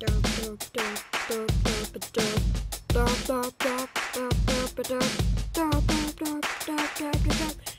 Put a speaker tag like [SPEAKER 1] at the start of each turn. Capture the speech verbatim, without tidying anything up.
[SPEAKER 1] derp, derp, derp, derp, derp, derp, derp, derp, derp, derp, derp, derp, derp, derp, derp, derp, derp, derp, derp.